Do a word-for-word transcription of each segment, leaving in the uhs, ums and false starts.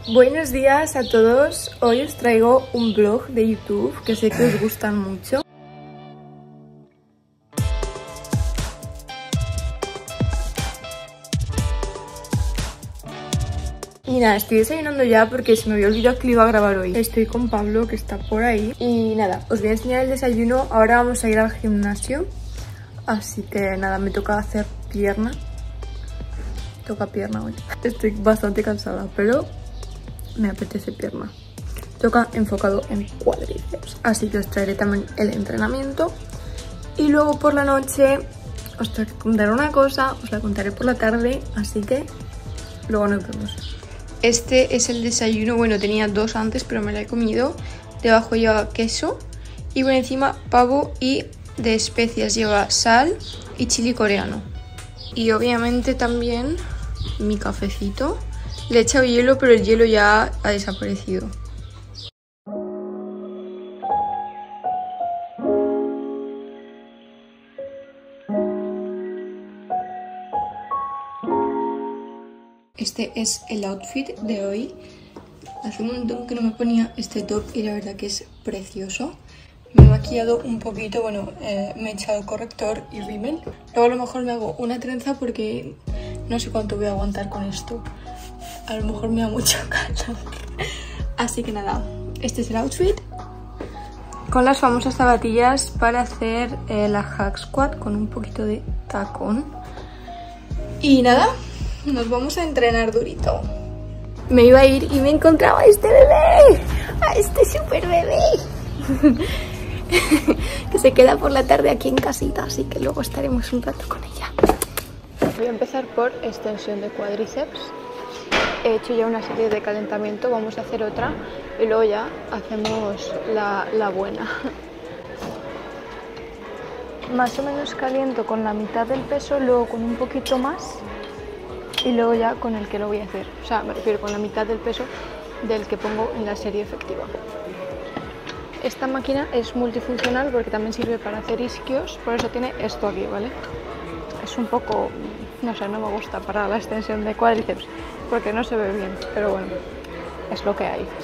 Buenos días a todos, hoy os traigo un vlog de YouTube que sé que os gustan mucho. Y nada, estoy desayunando ya porque se me había olvidado que lo iba a grabar hoy. Estoy con Pablo, que está por ahí. Y nada, os voy a enseñar el desayuno. Ahora vamos a ir al gimnasio. Así que nada, me toca hacer pierna. Toca pierna hoy. Estoy bastante cansada, pero me apetece pierna. Toca enfocado en cuádriceps. Así que os traeré también el entrenamiento. Y luego por la noche os tengo que contar una cosa. Os la contaré por la tarde. Así que luego nos vemos. Este es el desayuno, bueno, tenía dos antes, pero me lo he comido. Debajo lleva queso y por encima pavo, y de especias lleva sal y chili coreano. Y obviamente también mi cafecito. Le he echado hielo, pero el hielo ya ha desaparecido. Este es el outfit de hoy. Hace un montón que no me ponía este top y la verdad que es precioso. Me he maquillado un poquito, bueno, eh, me he echado corrector y rímel. Luego a lo mejor me hago una trenza porque no sé cuánto voy a aguantar con esto. A lo mejor me da mucho calor. Así que nada, este es el outfit. Con las famosas zapatillas para hacer eh, la hack squat con un poquito de tacón. Y nada, nos vamos a entrenar durito. Me iba a ir y me encontraba a este bebé, a este super bebé, que se queda por la tarde aquí en casita, así que luego estaremos un rato con ella. Voy a empezar por extensión de cuádriceps. He hecho ya una serie de calentamiento, vamos a hacer otra y luego ya hacemos la, la buena. Más o menos caliento con la mitad del peso, luego con un poquito más. Y luego ya con el que lo voy a hacer, o sea, me refiero con la mitad del peso del que pongo en la serie efectiva. Esta máquina es multifuncional porque también sirve para hacer isquios, por eso tiene esto aquí, ¿vale? Es un poco, no sé, no me gusta para la extensión de cuádriceps porque no se ve bien, pero bueno, es lo que hay.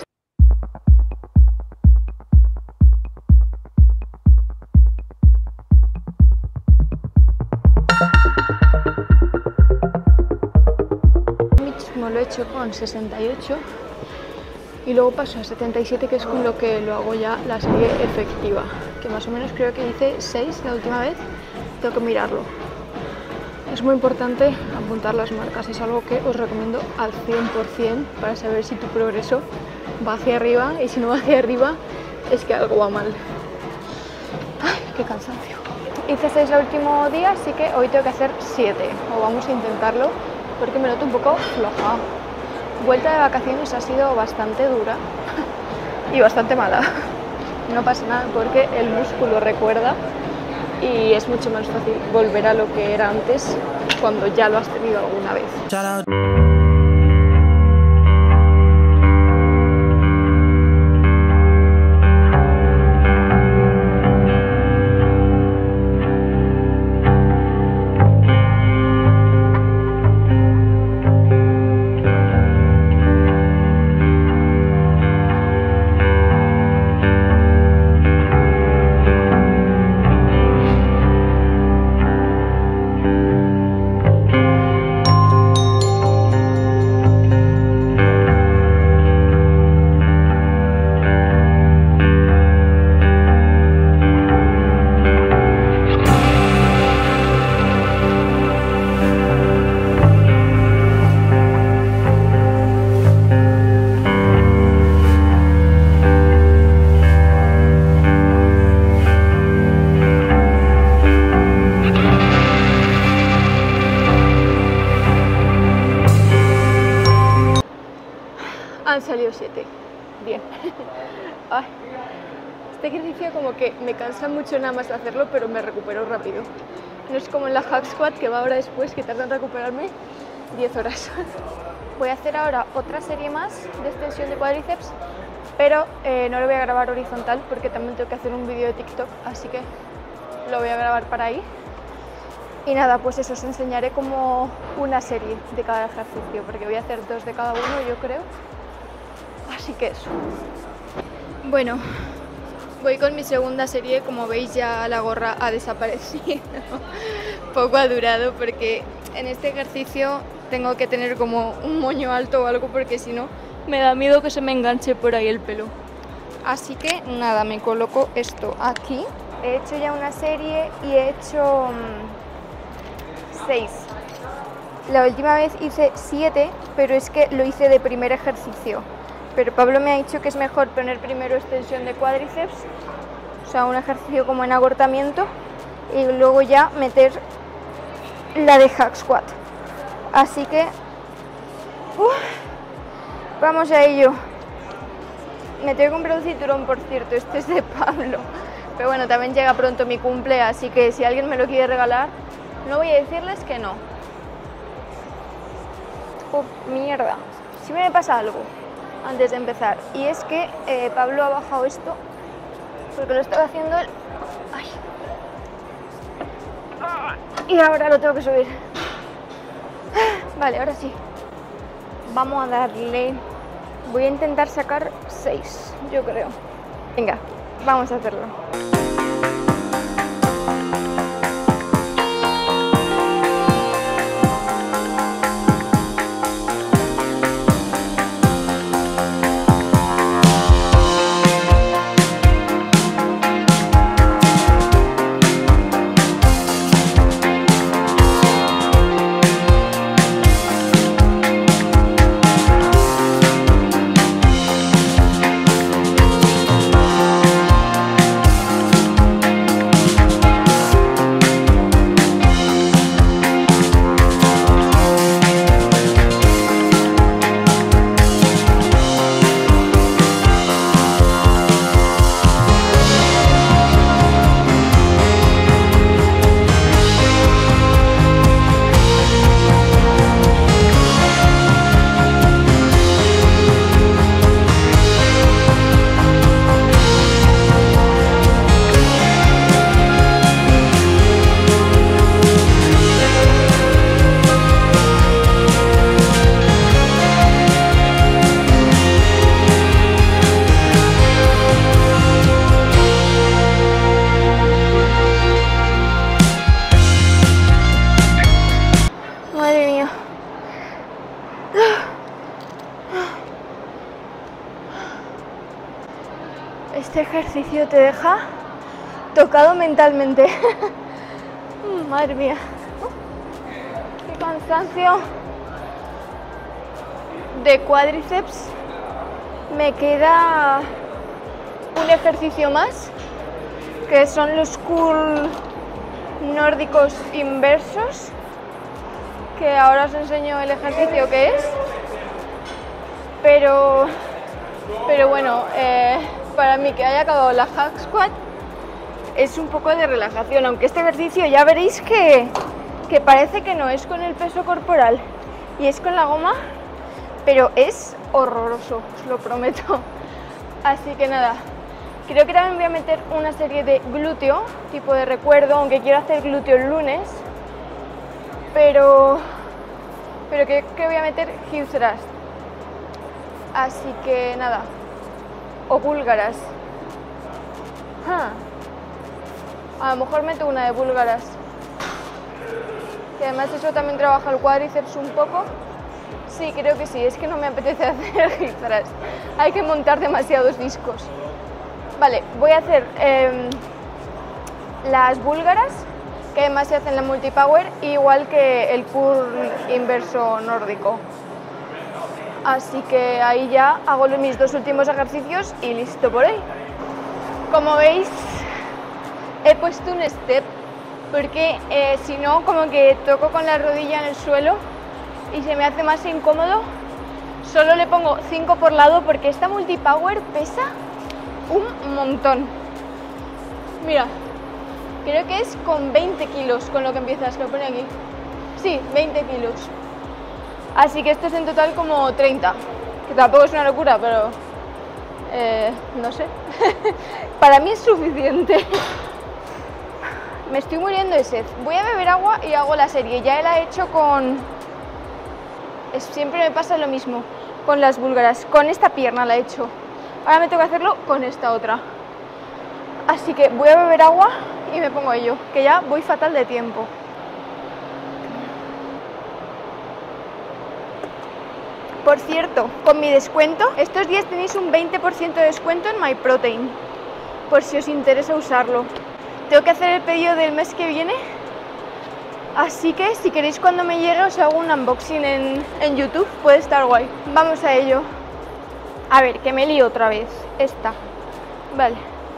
Lo he hecho con sesenta y ocho y luego paso a setenta y siete, que es con lo que lo hago ya la serie efectiva, que más o menos creo que hice seis la última vez, tengo que mirarlo. Es muy importante apuntar las marcas, es algo que os recomiendo al cien por cien para saber si tu progreso va hacia arriba, y si no va hacia arriba es que algo va mal. Ay, qué cansancio. Hice seis el último día, así que hoy tengo que hacer siete, o vamos a intentarlo, porque me noto un poco floja. Vuelta de vacaciones ha sido bastante dura y bastante mala. No pasa nada porque el músculo recuerda y es mucho más fácil volver a lo que era antes cuando ya lo has tenido alguna vez. Han salido siete. Bien. Ay. Este ejercicio como que me cansa mucho nada más hacerlo, pero me recupero rápido. No es como en la hack squat, que va ahora después, que tarda en recuperarme diez horas. Voy a hacer ahora otra serie más de extensión de cuádriceps, pero eh, no lo voy a grabar horizontal porque también tengo que hacer un vídeo de TikTok, así que lo voy a grabar para ahí. Y nada, pues eso, os enseñaré como una serie de cada ejercicio, porque voy a hacer dos de cada uno, yo creo. Así que eso. Bueno, voy con mi segunda serie. Como veis, ya la gorra ha desaparecido. Poco ha durado porque en este ejercicio tengo que tener como un moño alto o algo, porque si no me da miedo que se me enganche por ahí el pelo. Así que nada, me coloco esto aquí. He hecho ya una serie y he hecho mmm, seis. La última vez hice siete, pero es que lo hice de primer ejercicio. Pero Pablo me ha dicho que es mejor poner primero extensión de cuádriceps, o sea, un ejercicio como en agotamiento, y luego ya meter la de hack squat. Así que uf, vamos a ello. Me tengo que comprar un cinturón, por cierto, este es de Pablo. Pero bueno, también llega pronto mi cumple, así que si alguien me lo quiere regalar, no voy a decirles que no. Oh, mierda. Si me pasa algo antes de empezar, y es que eh, Pablo ha bajado esto porque lo estaba haciendo él. Ay. Y ahora lo tengo que subir. Vale, ahora sí. Vamos a darle. Voy a intentar sacar seis, yo creo. Venga, vamos a hacerlo. Este ejercicio te deja tocado mentalmente. Madre mía, qué cansancio. De cuádriceps me queda un ejercicio más, que son los curl nórdicos inversos, que ahora os enseño el ejercicio que es. Pero, pero bueno, eh, para mí que haya acabado la hack squat es un poco de relajación, aunque este ejercicio ya veréis que, que parece que no es con el peso corporal y es con la goma, pero es horroroso, os lo prometo. Así que nada, creo que también voy a meter una serie de glúteo, tipo de recuerdo, aunque quiero hacer glúteo el lunes, pero, pero creo que voy a meter hip thrust. Así que nada, o búlgaras. Huh. A lo mejor meto una de búlgaras, que además eso también trabaja el cuádriceps un poco. Sí, creo que sí, es que no me apetece hacer hip thrust, hay que montar demasiados discos. Vale, voy a hacer eh, las búlgaras, que además se hacen la multipower, igual que el curl inverso nórdico. Así que ahí ya hago mis dos últimos ejercicios y listo por hoy. Como veis, he puesto un step porque eh, si no, como que toco con la rodilla en el suelo y se me hace más incómodo. Solo le pongo cinco por lado porque esta multipower pesa un montón. Mira, creo que es con veinte kilos con lo que empiezas, que lo pone aquí. Sí, veinte kilos. Así que esto es en total como treinta, que tampoco es una locura, pero eh, no sé. Para mí es suficiente. Me estoy muriendo de sed. Voy a beber agua y hago la serie. Ya la he hecho con... Es, siempre me pasa lo mismo. con las búlgaras. Con esta pierna la he hecho. Ahora me tengo que hacerlo con esta otra. Así que voy a beber agua y me pongo a ello, que ya voy fatal de tiempo. Por cierto, con mi descuento, estos días tenéis un veinte por ciento de descuento en MyProtein, por si os interesa usarlo. Tengo que hacer el pedido del mes que viene, así que si queréis cuando me llegue os hago un unboxing en, en YouTube, puede estar guay. Vamos a ello. A ver, que me lío otra vez. Esta. Vale.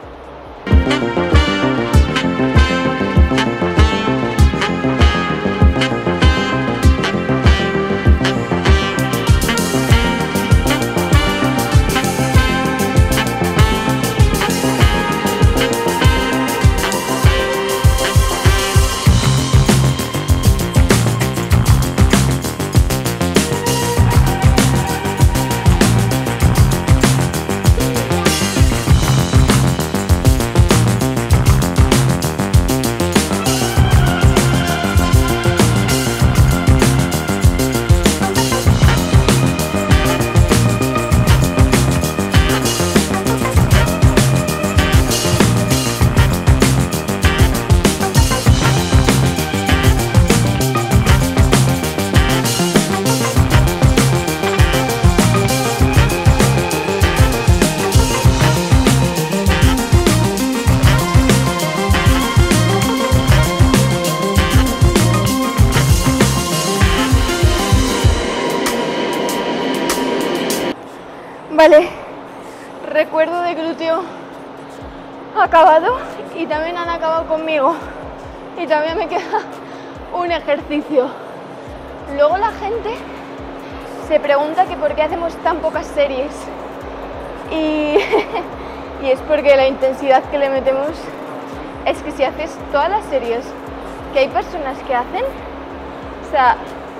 Vale, recuerdo de glúteo acabado y también han acabado conmigo y todavía me queda un ejercicio. Luego la gente se pregunta que por qué hacemos tan pocas series y, y es porque la intensidad que le metemos es que si haces todas las series que hay personas que hacen, o sea,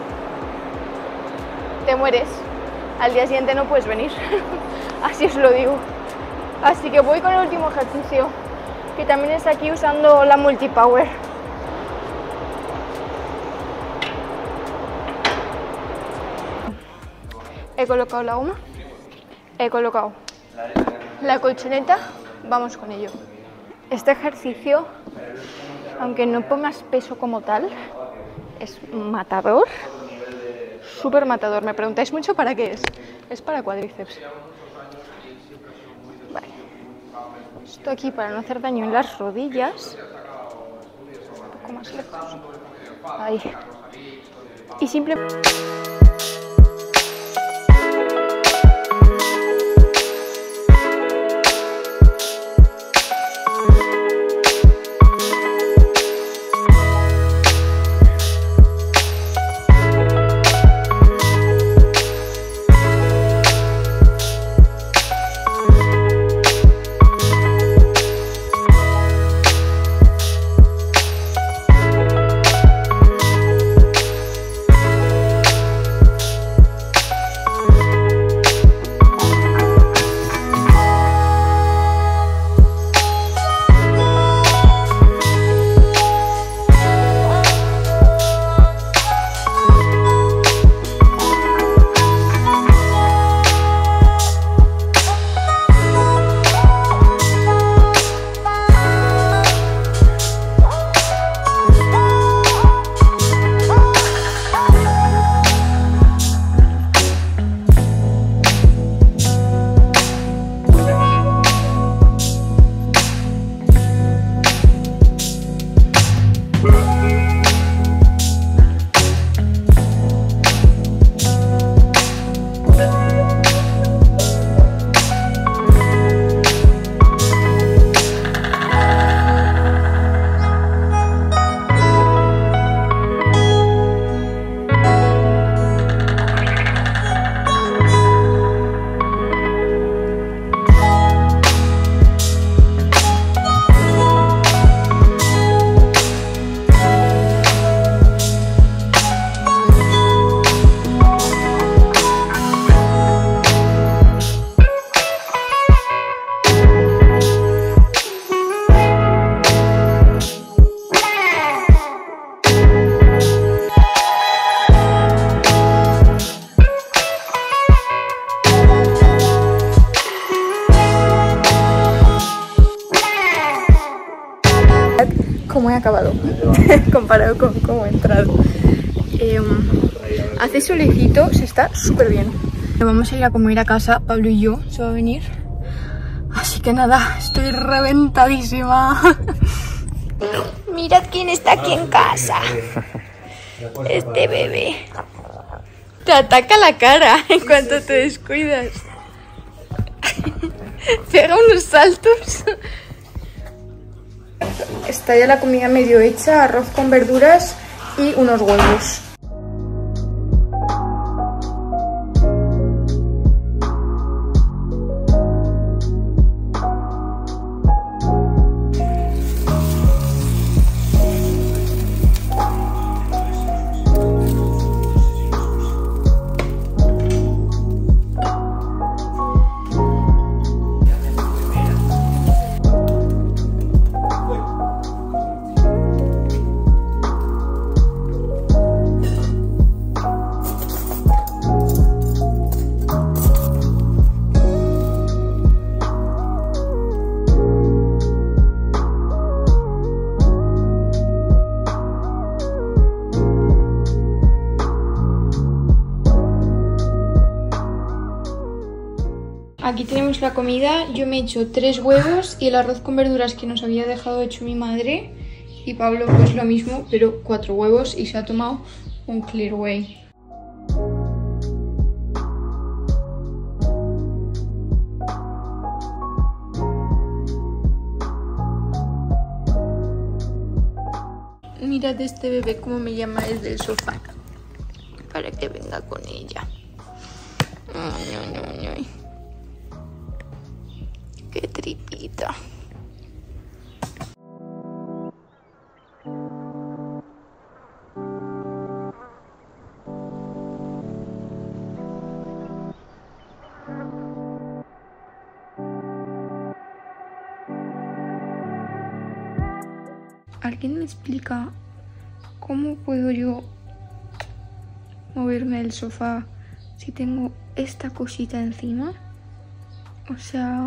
te mueres. Al día siguiente no puedes venir, así os lo digo. Así que voy con el último ejercicio, que también es aquí usando la multipower. He colocado la goma, he colocado la colchoneta, vamos con ello. Este ejercicio, aunque no pongas peso como tal, es matador. Súper matador. Me preguntáis mucho para qué es. Es para cuádriceps. Vale. Esto aquí para no hacer daño en las rodillas. Un poco más lejos. Ahí. Y simplemente... cómo he acabado comparado con cómo he entrado. Eh, hace solecito, se está súper bien. Vamos a ir a comer a casa, Pablo y yo, se va a venir. Así que nada, estoy reventadísima. Mirad quién está aquí en casa. Este bebé. Te ataca la cara en cuanto te descuidas. Pega unos saltos. Está ya la comida medio hecha, arroz con verduras y unos huevos. Aquí tenemos la comida. Yo me he hecho tres huevos y el arroz con verduras que nos había dejado hecho mi madre. Y Pablo pues lo mismo, pero cuatro huevos y se ha tomado un Clear Whey. Mirad este bebé como me llama desde el sofá para que venga con ella. Ay, ay, ay, ay. Qué tripita. ¿Alguien me explica cómo puedo yo moverme del sofá si tengo esta cosita encima? O sea,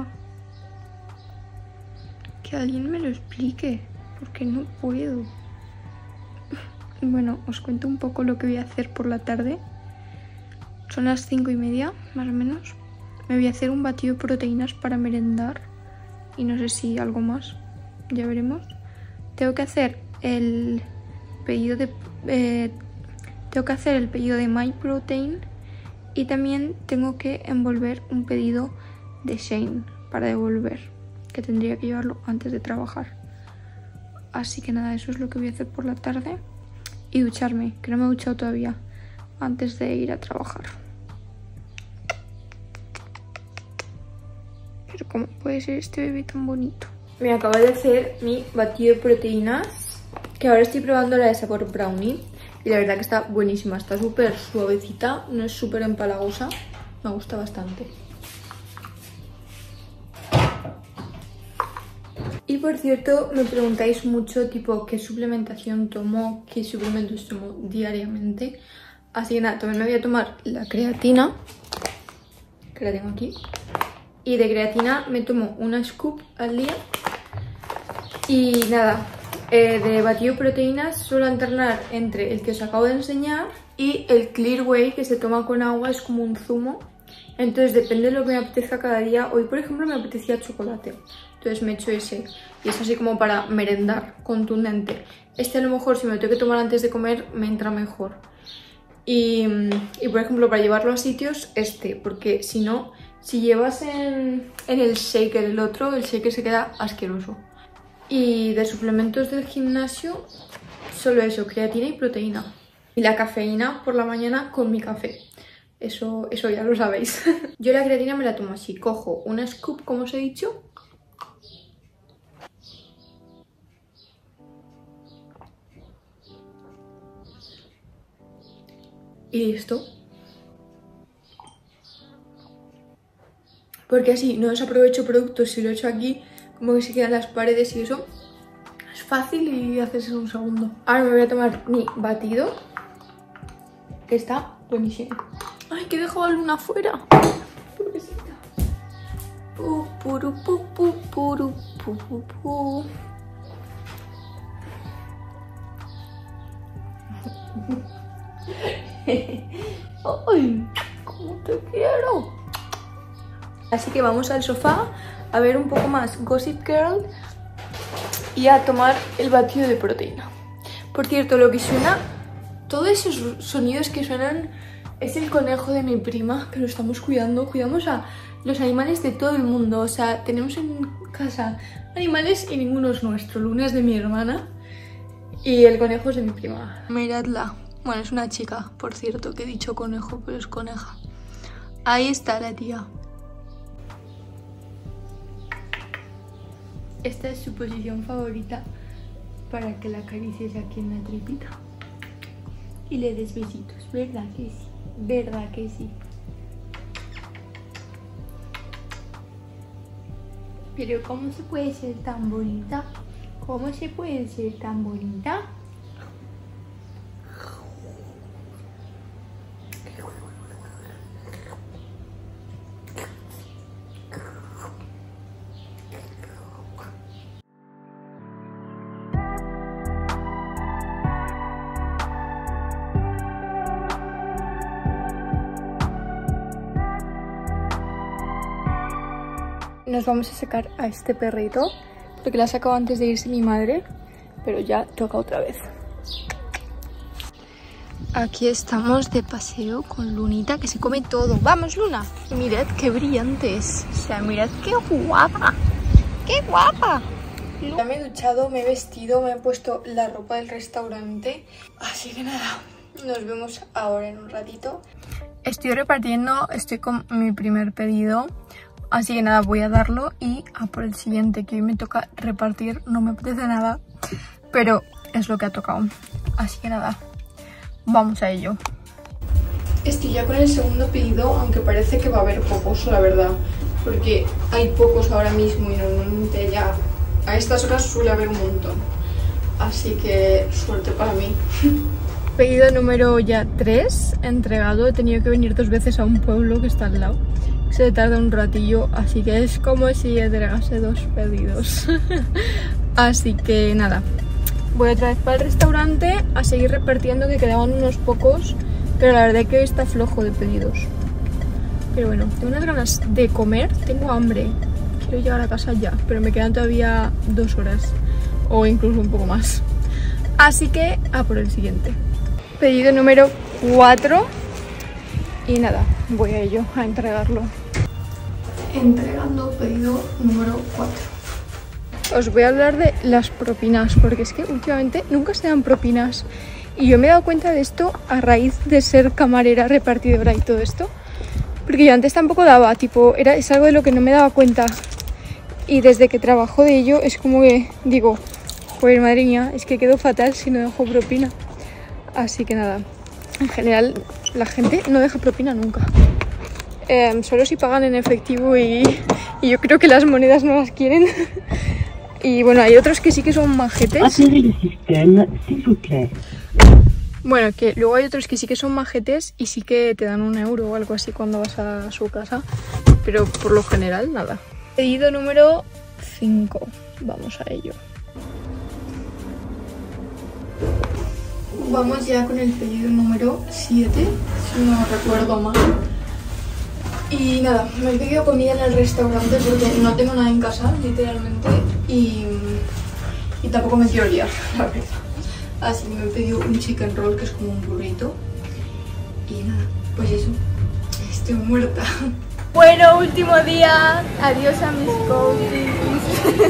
que alguien me lo explique, porque no puedo. Bueno, os cuento un poco lo que voy a hacer por la tarde. Son las cinco y media, más o menos. Me voy a hacer un batido de proteínas para merendar. Y no sé si algo más, ya veremos. Tengo que hacer el pedido de... Eh, tengo que hacer el pedido de MyProtein. Y también tengo que envolver un pedido de Shein para devolver, que tendría que llevarlo antes de trabajar. Así que nada, eso es lo que voy a hacer por la tarde. Y ducharme, que no me he duchado todavía, antes de ir a trabajar. Pero ¿cómo puede ser este bebé tan bonito? Me acabo de hacer mi batido de proteínas, que ahora estoy probando la de sabor brownie. Y la verdad que está buenísima, está súper suavecita, no es súper empalagosa. Me gusta bastante. Y por cierto, me preguntáis mucho tipo qué suplementación tomo, qué suplementos tomo diariamente. Así que nada, también me voy a tomar la creatina, que la tengo aquí. Y de creatina me tomo una scoop al día. Y nada, eh, de batido de proteínas suelo alternar entre el que os acabo de enseñar y el Clear Whey, que se toma con agua, es como un zumo. Entonces depende de lo que me apetezca cada día. Hoy por ejemplo me apetecía chocolate, entonces me echo ese. Y es así como para merendar, contundente. Este a lo mejor si me lo tengo que tomar antes de comer me entra mejor. Y, y por ejemplo para llevarlo a sitios este, porque si no, si llevas en, en el shaker el otro, el shaker se queda asqueroso. Y de suplementos del gimnasio, solo eso, creatina y proteína. Y la cafeína por la mañana con mi café. Eso, eso ya lo sabéis. Yo la creatina me la tomo así. Cojo una scoop, como os he dicho. Y listo. Porque así no desaprovecho productos. Si lo echo aquí, como que se quedan las paredes y eso. Es fácil y haces en un segundo. Ahora me voy a tomar mi batido, que está buenísimo. Ay, que dejo a Luna afuera. Pobrecita. Pu, puru, pu, pu, puru, pu, pu, pu. ¡Ay! ¡Cómo te quiero! Así que vamos al sofá a ver un poco más Gossip Girl y a tomar el batido de proteína. Por cierto, lo que suena, todos esos sonidos que suenan es el conejo de mi prima, que lo estamos cuidando. Cuidamos a los animales de todo el mundo. O sea, tenemos en casa animales y ninguno es nuestro. Luna es de mi hermana y el conejo es de mi prima. Miradla. Bueno, es una chica, por cierto, que he dicho conejo, pero es coneja. Ahí está la tía. Esta es su posición favorita para que la acaricies aquí en la tripita y le des besitos, ¿verdad que sí? ¿Verdad que sí? Pero ¿cómo se puede ser tan bonita? ¿Cómo se puede ser tan bonita? Nos vamos a sacar a este perrito porque la ha sacado antes de irse mi madre, pero ya toca otra vez. Aquí estamos de paseo con Lunita, que se come todo. ¡Vamos, Luna! Y mirad qué brillante es. O sea, mirad qué guapa. ¡Qué guapa! Ya me he duchado, me he vestido, me he puesto la ropa del restaurante. Así que nada, nos vemos ahora en un ratito. Estoy repartiendo, estoy con mi primer pedido. Así que nada, voy a darlo y a por el siguiente, que hoy me toca repartir. No me apetece nada, pero es lo que ha tocado. Así que nada, vamos a ello. Estoy ya con el segundo pedido, aunque parece que va a haber pocos, la verdad. Porque hay pocos ahora mismo y normalmente ya a estas horas suele haber un montón. Así que suerte para mí. Pedido número ya tres, entregado. He tenido que venir dos veces a un pueblo que está al lado. Se tarda un ratillo, así que es como si entregase dos pedidos. Así que nada, voy otra vez para el restaurante a seguir repartiendo, que quedaban unos pocos, pero la verdad es que hoy está flojo de pedidos. Pero bueno, tengo unas ganas de comer, tengo hambre, quiero llegar a casa ya, pero me quedan todavía dos horas o incluso un poco más. Así que a por el siguiente. Pedido número cuatro. Y nada, voy a ello, a entregarlo. Entregando pedido número cuatro. Os voy a hablar de las propinas, porque es que últimamente nunca se dan propinas. Y yo me he dado cuenta de esto a raíz de ser camarera, repartidora y todo esto. Porque yo antes tampoco daba, tipo, era, es algo de lo que no me daba cuenta. Y desde que trabajo de ello es como que digo, joder, madre mía, es que quedo fatal si no dejo propina. Así que nada, en general la gente no deja propina nunca. Eh, solo si pagan en efectivo y, y yo creo que las monedas no las quieren. Y bueno, hay otros que sí que son majetes. Bueno, que luego hay otros que sí que son majetes y sí que te dan un euro o algo así cuando vas a su casa. Pero por lo general, nada. Pedido número cinco. Vamos a ello. Vamos ya con el pedido número siete, si no recuerdo mal. Y nada, me he pedido comida en el restaurante porque no tengo nada en casa, literalmente. Y, y tampoco me quiero liar, la verdad. Así que me he pedido un chicken roll, que es como un burrito. Y nada, pues eso, estoy muerta. Bueno, último día. Adiós a mis coaches.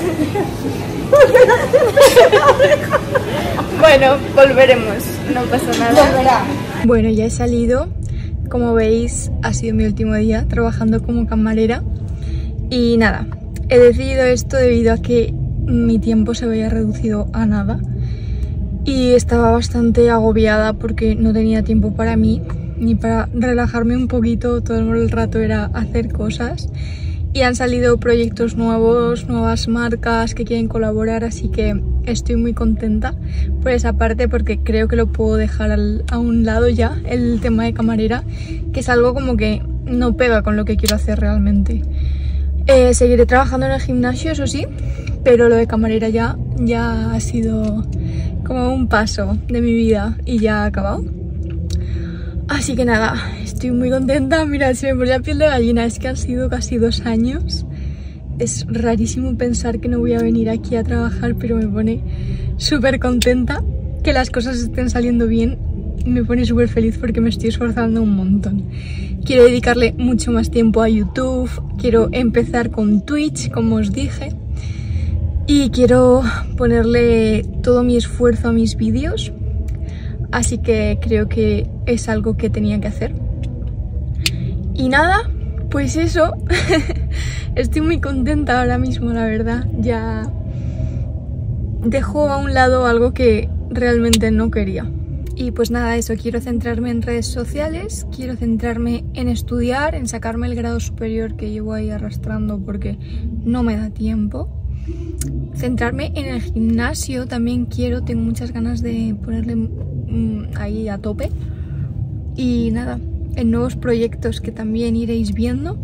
Bueno, volveremos, no pasa nada. Volverá. Bueno, ya he salido. Como veis, ha sido mi último día trabajando como camarera. Y nada, he decidido esto debido a que mi tiempo se había reducido a nada. Y estaba bastante agobiada porque no tenía tiempo para mí, ni para relajarme un poquito. Todo el rato era hacer cosas. Y han salido proyectos nuevos, nuevas marcas que quieren colaborar, así que estoy muy contenta por esa parte porque creo que lo puedo dejar al, a un lado ya, el tema de camarera, que es algo como que no pega con lo que quiero hacer realmente. Eh, seguiré trabajando en el gimnasio, eso sí, pero lo de camarera ya, ya ha sido como un paso de mi vida y ya ha acabado. Así que nada, estoy muy contenta. Mirad, se me pone la piel de gallina, es que han sido casi dos años. Es rarísimo pensar que no voy a venir aquí a trabajar, pero me pone súper contenta. Que las cosas estén saliendo bien me pone súper feliz porque me estoy esforzando un montón. Quiero dedicarle mucho más tiempo a YouTube, quiero empezar con Twitch, como os dije, y quiero ponerle todo mi esfuerzo a mis vídeos, así que creo que es algo que tenía que hacer. Y nada, pues eso, estoy muy contenta ahora mismo, la verdad. Ya dejo a un lado algo que realmente no quería. Y pues nada, eso, quiero centrarme en redes sociales, quiero centrarme en estudiar, en sacarme el grado superior que llevo ahí arrastrando porque no me da tiempo. Centrarme en el gimnasio también quiero, tengo muchas ganas de ponerle mmm, ahí a tope. Y nada, en nuevos proyectos que también iréis viendo.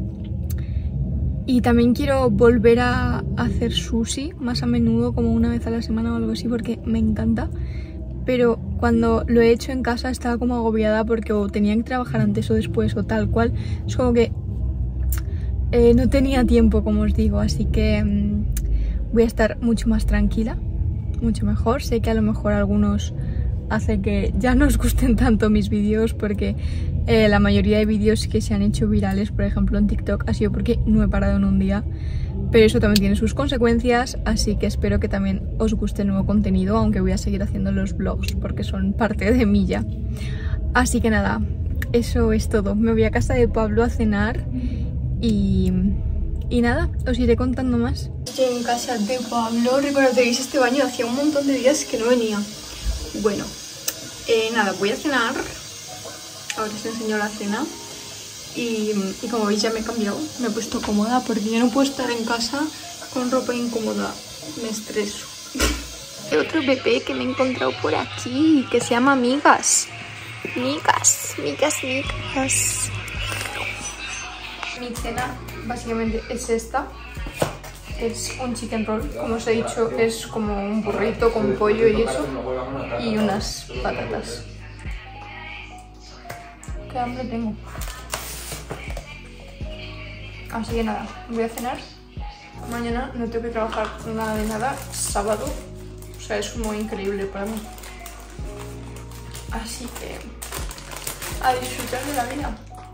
Y también quiero volver a hacer sushi más a menudo, como una vez a la semana o algo así, porque me encanta. Pero cuando lo he hecho en casa estaba como agobiada porque o tenía que trabajar antes o después o tal cual. Es como que eh, no tenía tiempo, como os digo, así que mmm, voy a estar mucho más tranquila, mucho mejor. Sé que a lo mejor a algunos hace que ya no os gusten tanto mis vídeos porque eh, la mayoría de vídeos que se han hecho virales, por ejemplo en TikTok, ha sido porque no he parado en un día. Pero eso también tiene sus consecuencias, así que espero que también os guste el nuevo contenido, aunque voy a seguir haciendo los vlogs porque son parte de mí ya. Así que nada, eso es todo. Me voy a casa de Pablo a cenar y, y nada, os iré contando más. Estoy en casa de Pablo. Recordaréis este baño, hacía un montón de días que no venía. Bueno, eh, nada, voy a cenar. Ahora os enseño la cena. Y, y como veis ya me he cambiado, me he puesto cómoda porque yo no puedo estar en casa con ropa incómoda, me estreso. Otro bebé que me he encontrado por aquí, que se llama Migas. Migas, migas, migas. Mi cena básicamente es esta. Es un chicken roll, como os he dicho, es como un burrito con pollo y eso. Y unas patatas. Qué hambre tengo. Así que nada, voy a cenar. Mañana no tengo que trabajar nada de nada, sábado. O sea, es muy increíble para mí. Así que a disfrutar de la vida.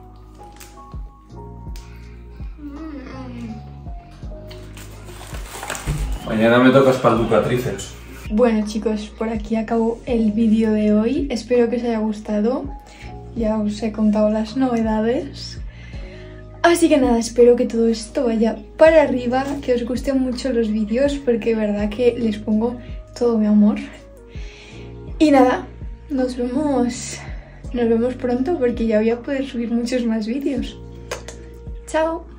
Mm. Mañana me toca espalduca tríceps. Bueno chicos, por aquí acabo el vídeo de hoy. Espero que os haya gustado. Ya os he contado las novedades. Así que nada, espero que todo esto vaya para arriba, que os gusten mucho los vídeos, porque de verdad que les pongo todo mi amor. Y nada, nos vemos, nos vemos pronto porque ya voy a poder subir muchos más vídeos. ¡Chao!